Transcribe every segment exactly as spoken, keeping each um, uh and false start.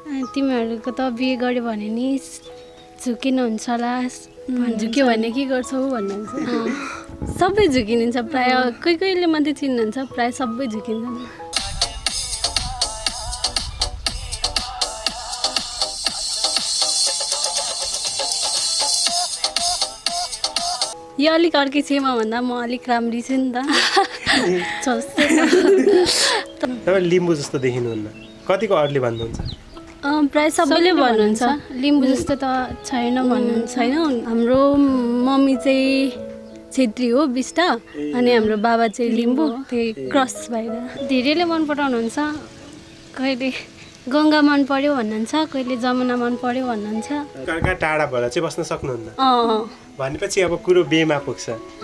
तिमीहरूको त बिहे गर्यो भने नि झुकिनुहुन्छ होला, झुक्यो भने के गर्छौ भन्नुहुन्छ। सबै झुकिनुहुन्छ प्राय, कोही कोहीले मात्रै चिन्नुहुन्छ, प्राय सबै झुकिन्छन्। यो अलिक अर्कै छेमा भन्दा म अलिक राम्री छु नि त। तपाईँ लिम्बू जस्तो देखिनुहुन्न, कतिको अरूले भन्नुहुन्छ? प्राय सबैले भन्नुहुन्छ लिम्बू जस्तो त छैन भन्नुहुन्छ होइन। हाम्रो मम्मी चाहिँ छेत्री हो बिष्ट, अनि हाम्रो बाबा चाहिँ लिम्बू, त्यही क्रस भएर धेरैले मन पराउनुहुन्छ। कहिले गङ्गा मन पर्यो भन्नुहुन्छ, कहिले जमुना मन पर्यो भन्नुहुन्छ। कहाँ टाढा भएर चाहिँ बस्न सक्नुहुन्न अँ भनेपछि अब कुरो बेमा पुग्छ।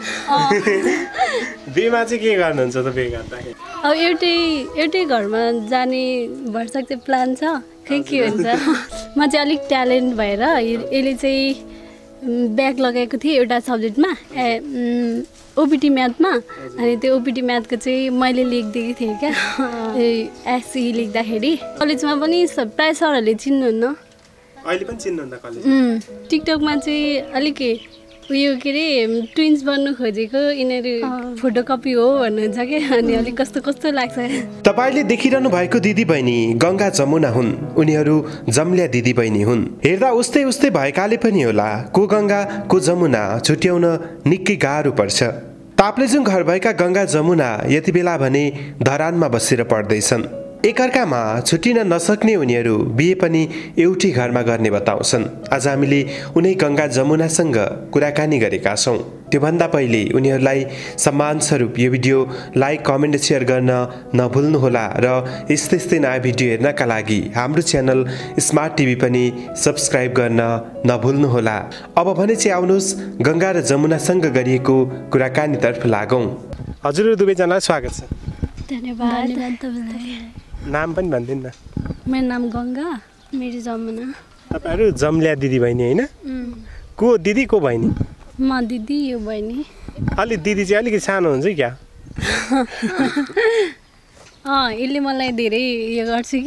बेमा चाहिँ के गर्नुहुन्छ त बे गर्दाखेरि? अब एउटै एउटै घरमा जाने भरसक चाहिँ प्लान छ, खै के हुन्छ। म चाहिँ अलिक ट्यालेन्ट भएर यसले चाहिँ ब्याक लगाएको थिएँ एउटा सब्जेक्टमा, ए ओपिटी म्याथमा, अनि त्यो ओपिटी म्याथको चाहिँ मैले लेखिदिएको थिएँ क्या एससी लेख्दाखेरि। कलेजमा पनि प्राय सरहरूले चिन्नुहुन्न, अहिले पनि चिन्नुहुन्न कलेज? टिकटकमा चाहिँ अलिक उयो के अरे ट्विन्स बन्नु खोजेको यिनीहरू फोटोकपी हो भन्नुहुन्छ क्या, अनि अलिक कस्तो कस्तो लाग्छ। तपाईँले देखिरहनु भएको दिदी बहिनी गङ्गा जमुना हुन्, उनीहरू जम्ल्या दिदी बहिनी हुन्। हेर्दा उस्तै उस्तै भएकाले पनि होला को गङ्गा को जमुना छुट्याउन निकै गाह्रो पर्छ। ताप्लेजुङ घर भएका गङ्गा जमुना यति बेला भने धरानमा बसेर पढ्दैछन्। एकअर्कामा छुटिन नसक्ने उनीहरू बिहे पनि एउटै घरमा गर्ने बताउँछन्। आज हामीले उनै गङ्गा जमुनासँग कुराकानी गरेका छौँ। त्योभन्दा पहिले उनीहरूलाई सम्मान स्वरूप यो भिडियो लाइक कमेन्ट सेयर गर्न नभुल्नुहोला र यस्तै यस्तै नयाँ भिडियो हेर्नका लागि हाम्रो च्यानल स्मार्ट टिभी पनि सब्सक्राइब गर्न नभुल्नुहोला। अब भने चाहिँ आउनुहोस् गङ्गा र जमुनासँग गरिएको कुराकानीतर्फ लागौँ। हजुर दुवैजनालाई स्वागत छ। धन्यवाद तपाईँलाई। नाम पनि भनिदिनु न। मेरो नाम गङ्गा, मेरो जमुना। तपाईँहरू जम्ल्या दिदी बहिनी होइन? को दिदी को बहिनी? म दिदी, यो बहिनी। अलि दिदी चाहिँ अलिकति सानो हुन्छ क्या? अँ यसले मलाई धेरै यो गर्छ कि।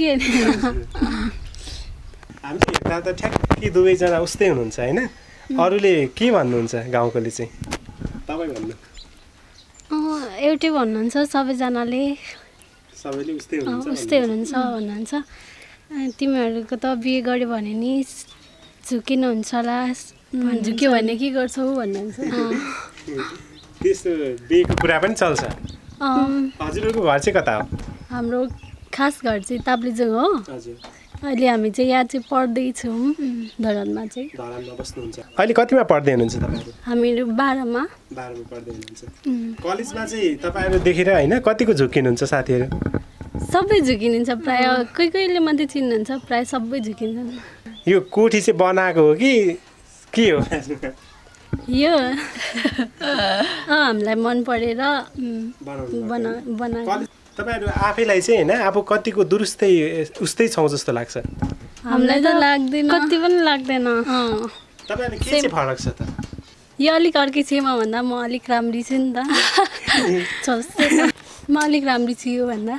हामीले हेर्दा त ठ्याक्कै दुवैजना उस्तै हुनुहुन्छ होइन? अरूले के भन्नुहुन्छ गाउँकोले चाहिँ? तपाईँ भन्नु। एउटै भन्नुहुन्छ सबैजनाले, सबैले उस्तै हुनुहुन्छ उस्तै हुनुहुन्छ भन्नुहुन्छ। तिमीहरूको त बिहे गर्यो भने नि झुकिनुहुन्छ होला, झुक्यो भने के गर्छौ भन्नुहुन्छ। त्यस्तो बिहेको कुरा पनि चल्छ। हजुरहरूको घर चाहिँ कता हो? हाम्रो खास घर चाहिँ ताप्लेजुङ हो। हजुर। अहिले हामी चाहिँ यहाँ चाहिँ पढ्दैछौँ धरानमा चाहिँ। धरानमा बस्नुहुन्छ। अहिले कतिमा पढ्दै हुनुहुन्छ तपाईँहरू? हामीहरू बाह्रमा। बाह्रमा पढ्दै हुनुहुन्छ। कलेजमा चाहिँ तपाईँहरू देखेर होइन कतिको झुकिनुहुन्छ साथीहरू? सबै झुकिनुहुन्छ प्राय, कोही कोहीले मात्रै चिन्नुहुन्छ, प्राय सबै झुकिन्छन्। यो कोठी चाहिँ बनाएको हो कि के हो? यो हामीलाई मन परेर बना बनाएको। तपाईँहरू आफैलाई चाहिँ होइन अब कतिको दुरुस्तै उस्तै छौँ जस्तो लाग्छ? हामीलाई त लाग्दैन, कति पनि लाग्दैन। तपाईँहरू के चाहिँ फरक छ त? यो अलिक अर्कै छेमा भन्दा म अलिक राम्री छु नि त। म अलिक राम्री छु यो भन्दा।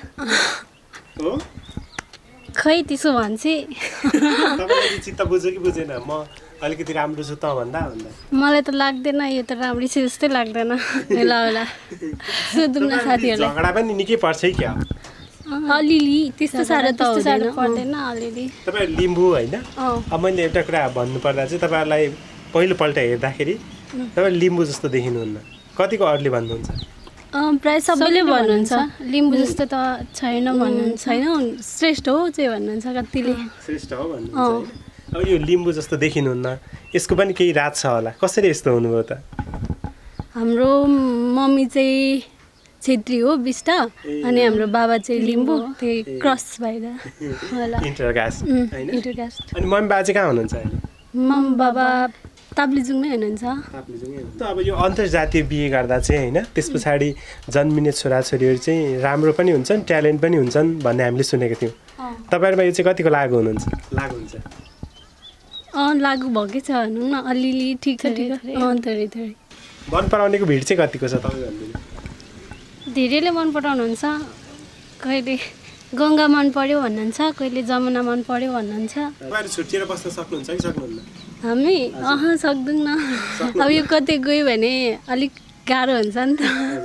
खै त्यसो भन्छ। तपाईँले चित्त बुझ्यो कि बुझेन म अलिकति राम्रो छु त भन्दा भन्दा? मलाई त लाग्दैन, यो त राम्री छु जस्तै लाग्दैन। ल ल सोधौँ न साथीहरूलाई। झगडा पनि निकै पर्छ है क्या? अलिअलि, त्यस्तो साह्रो त साह्रो पर्दैन अलिअलि। तपाईँ लिम्बू होइन? अब मैले एउटा कुरा भन्नुपर्दा चाहिँ तपाईँहरूलाई पहिलोपल्ट हेर्दाखेरि तपाईँ लिम्बू जस्तो देखिनुहुन्न, कतिको अरूले भन्नुहुन्छ? प्राय सबैले भन्नुहुन्छ लिम्बू जस्तो त छैन भन्नुहुन्छ होइन, श्रेष्ठ हो चाहिँ भन्नुहुन्छ कतिले। श्रेष्ठ हो भन्नुहुन्छ। अब यो लिम्बू जस्तो देखिनुहुन्न, यसको पनि केही राज छ होला, कसरी यस्तो हुनुभयो त? हाम्रो मम्मी चाहिँ छेत्री हो बिष्ट, अनि हाम्रो बाबा चाहिँ लिम्बू, त्यही क्रस भएर होला। इन्टरकास्ट हैन? इन्टरकास्ट। अनि मम्मी बाबा चाहिँ कहाँ हुनुहुन्छ अहिले? मम्मी बाबा ताप्लेजुङमै हुनुहुन्छ। ताप्लेजुङमै हुनुहुन्छ। अब यो अन्तर्जातीय बिहे गर्दा चाहिँ होइन त्यस पछाडि जन्मिने छोराछोरीहरू चाहिँ राम्रो पनि हुन्छन्, ट्यालेन्ट पनि हुन्छन् भन्ने हामीले सुनेको थियौँ। तपाईँहरूमा यो चाहिँ कतिको लागु हुनुहुन्छ? लागु हुन्छ? अँ लागु भएकै छ भनौँ न, अलिअलि ठिक छ ठिक छ। अँ थोरै थोरै। मन पराउनेको भिड चाहिँ कतिको छ तपाईँ भन्दिनु? धेरैले मन पराउनुहुन्छ, कहिले गङ्गा मन पर्यो भन्नुहुन्छ, कहिले जमुना मन पर्यो भन्नुहुन्छ। तपाईँहरू छुट्टिएर बस्न सक्नुहुन्छ कि सक्नुहुन्न? हामी अह सक्दैनौँ। अब यो कतै गयो भने अलिक गाह्रो हुन्छ नि त।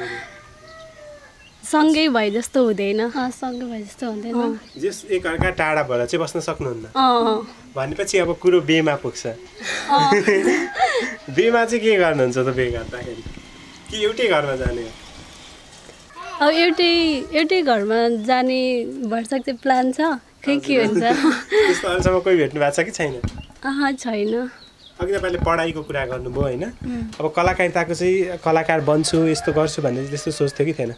सँगै भए जस्तो हुँदैन। सँगै भए जस्तो हुँदैन। जस एकअर्का टाढा भएर चाहिँ बस्न सक्नुहुन्न भनेपछि अब कुरो बेमा पुग्छ। बेमा चाहिँ के गर्नुहुन्छ त बे गर्दाखेरि? कि एउटै घरमा जाने हो? अब एउटै एउटै घरमा जाने भरसक चाहिँ प्लान छ, खै के हुन्छ। त्यस्तो अहिलेसम्म कोही भेट्नु भएको छ कि छैन? अह छैन। अघि तपाईँले पढाइको कुरा गर्नुभयो होइन? अब कलाकारिताको चाहिँ कलाकार बन्छु यस्तो गर्छु भन्ने त्यस्तो सोच थियो कि थिएन?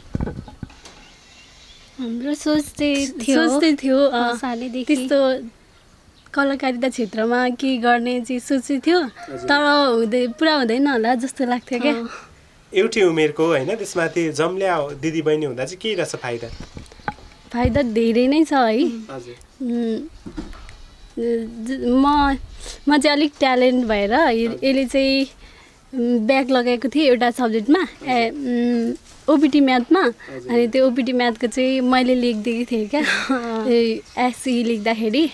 हाम्रो सोच चाहिँ थियो सोच्दै थियो सानैदेखि त्यस्तो कलाकारिता क्षेत्रमा के गर्ने चाहिँ सोचेको थियो, तर हुँदै पुरा हुँदैन होला जस्तो लाग्थ्यो क्या। एउटै उमेरको होइन, त्यसमाथि जम्ल्या दिदीबहिनी हुँदा चाहिँ के रहेछ फाइदा? फाइदा धेरै नै छ है। म म चाहिँ अलिक ट्यालेन्ट भएर यसले चाहिँ ब्याक लगाएको थिएँ एउटा सब्जेक्टमा, ए ओपिटी म्याथमा। अनि त्यो ओपिटी म्याथको चाहिँ मैले लेखिदिएको थिएँ क्या एसई लेख्दाखेरि।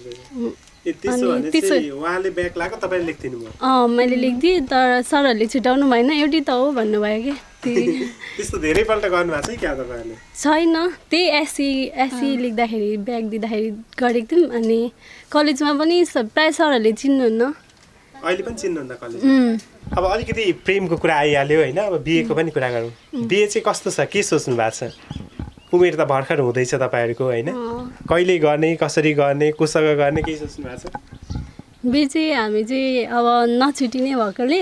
अँ मैले लेखिदिएँ, तर सरहरूले छुट्याउनु भएन, एउटै त हो भन्नुभयो कि। त्यस्तो धेरैपल्ट गर्नुभएको छ क्या तपाईँहरूले? छैन, त्यही एसई एसई लेख्दाखेरि ब्याक दिँदाखेरि गरेको थियौँ। अनि कलेजमा पनि प्रायः सरहरूले चिन्नुहुन्न। अहिले पनि चिन्नुहुन्न कलेज? अब अलिकति प्रेमको कुरा आइहाल्यो होइन, अब बिहेको पनि कुरा गरौँ। बिहे चाहिँ कस्तो छ, के सोच्नु भएको छ? उमेर त भर्खर हुँदैछ तपाईँहरूको होइन, कहिले गर्ने, कसरी गर्ने, कोसँग गर्ने, केही सोच्नु भएको छ? बिहे चाहिँ हामी चाहिँ अब नछुटिने भएकोले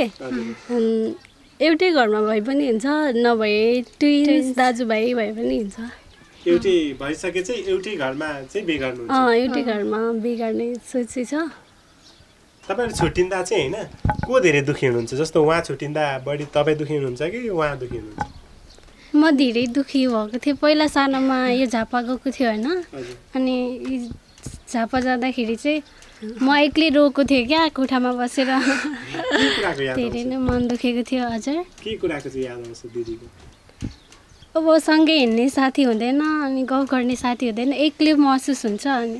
एउटै घरमा भए पनि हुन्छ, नभए ट्विन्स दाजुभाइ भए पनि हुन्छ। एउटै भइसके चाहिँ एउटै घरमा चाहिँ बिहे गर्नुहुन्छ? अँ एउटै घरमा बिहे गर्ने सोचेको छ। तपाईँहरू छुट्टिँदा चाहिँ होइन को धेरै दुःखी हुनुहुन्छ? जस्तो उहाँ छुट्टिँदा बढी तपाईँ दुःखी हुनुहुन्छ कि उहाँ दुःखी हुनुहुन्छ? म धेरै दुःखी भएको थिएँ। पहिला सानोमा यो झापा गएको थियो होइन, अनि झापा जाँदाखेरि चाहिँ म एक्लै रोएको थिएँ क्या कोठामा बसेर। धेरै नै मन दुखेको थियो। हजुर के कुराको चाहिँ याद आउँछ दिदीको? अब सँगै हिँड्ने साथी हुँदैन, अनि गफ गर्ने साथी हुँदैन, एक्लै महसुस हुन्छ। अनि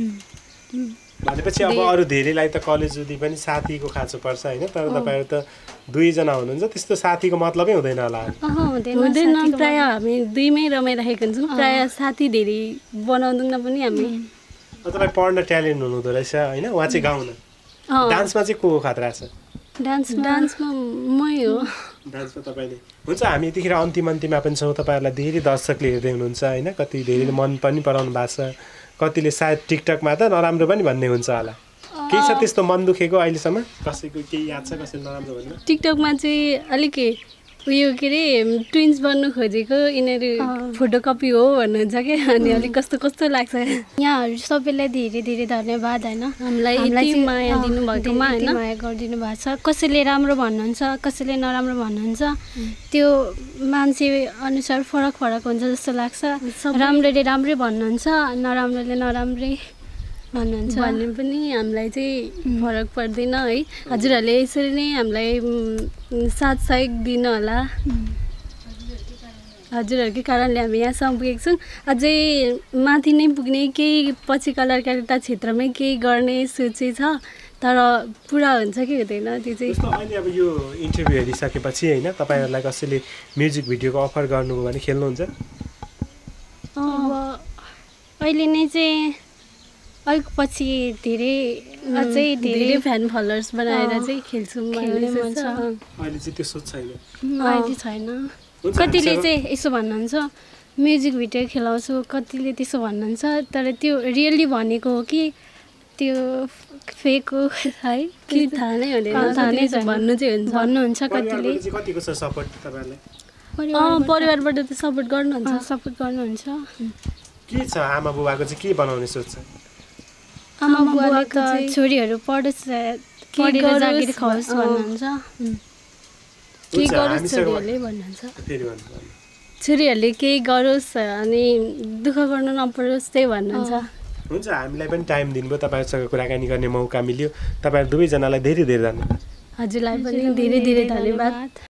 भनेपछि अब अरू धेरैलाई त कलेजदेखि पनि साथीको खाँचो पर्छ होइन, तर तपाईँहरू त दुईजना हुनुहुन्छ, त्यस्तो साथीको मतलबै हुँदैन होला? हुँदैन, प्रायः हामी दुईमै रमाइरहेको हुन्छौँ, प्रायः साथी धेरै बनाउँदैनौँ पनि हामी। तपाईँ पढ्न ट्यालेन्ट हुनुहुँदो रहेछ होइन, उहाँ चाहिँ गाउन। डान्समा चाहिँ को खतरा छ? डान्स डान्समा मै हो। डान्समा तपाईँले हुन्छ। हामी यतिखेर अन्तिम अन्तिममा पनि छौँ, तपाईँहरूलाई धेरै दर्शकले हेर्दै हुनुहुन्छ होइन, कति धेरैले मन पनि पराउनु भएको छ, कतिले सायद टिकटकमा त नराम्रो पनि भन्ने हुन्छ होला। केही छ त्यस्तो मन दुखेको अहिलेसम्म? कसैको केही याद छ कसैले नराम्रो भन्नु? टिकटकमा चाहिँ अलिक उयो के अरे ट्विन्स बन्नु खोजेको यिनीहरू फोटोकपी हो भन्नुहुन्छ क्या, अनि अलिक कस्तो कस्तो लाग्छ। यहाँहरू सबैलाई धेरै धेरै धन्यवाद होइन, हामीलाई यति माया दिनुभएकोमा होइन, माया गरिदिनु भएको छ। कसैले राम्रो भन्नुहुन्छ, कसैले नराम्रो भन्नुहुन्छ, त्यो मान्छे अनुसार फरक फरक हुन्छ जस्तो लाग्छ। राम्रोले राम्रै भन्नुहुन्छ, नराम्रोले नराम्रै भन्नुहुन्छ भन्ने पनि हामीलाई चाहिँ फरक पर्दैन है। हजुरहरूले यसरी नै हामीलाई साथ सहयोग दिनु होला। हजुरहरूकै कारणले हामी यहाँसम्म पुगेको छौँ। अझै माथि नै पुग्ने, केही पछि कलाकारिता क्षेत्रमै केही गर्ने सोचे छ, तर पुरा हुन्छ कि हुँदैन त्यो चाहिँ। अहिले अब यो इन्टरभ्यू हेरिसकेपछि होइन तपाईँहरूलाई कसैले म्युजिक भिडियोको अफर गर्नुभयो भने खेल्नुहुन्छ? अब अहिले नै चाहिँ अलिक पछि धेरै अझै धेरै फ्यान फलोवर्स बनाएर चाहिँ खेल्छौँ भन्ने सोच छ। अहिले चाहिँ त्यो सोच छैन? अहिले छैन। कतिले चाहिँ यसो भन्नुहुन्छ म्युजिक भिडियो खेलाउँछु, कतिले त्यसो भन्नुहुन्छ, तर त्यो रियल्ली भनेको हो कि त्यो फेक हो है, कि थाहा नै हुँदैन। थाहा नै भन्नु चाहिँ हुन्छ भन्नुहुन्छ कतिले। कतिको छ सपोर्ट तपाईँहरूलाई? परिवारबाट त सपोर्ट गर्नुहुन्छ, सपोर्ट गर्नुहुन्छ। के छ आमा बुबाको चाहिँ के बनाउने सोच छ? आमा बुवाले त छोरीहरू पढोस्, पढेर जागिर खाओस् भन्नुहुन्छ। केही गरोस् छोरीहरूले भन्नुहुन्छ। छोरीहरूले केही गरोस् अनि दुःख गर्नु नपरोस् त्यही भन्नुहुन्छ। हुन्छ, हामीलाई पनि टाइम दिनुभयो, तपाईँहरूसँग कुराकानी गर्ने मौका मिल्यो। तपाईँहरू दुवैजनालाई धेरै धेरै धन्यवाद। हजुरलाई पनि धेरै धेरै धन्यवाद।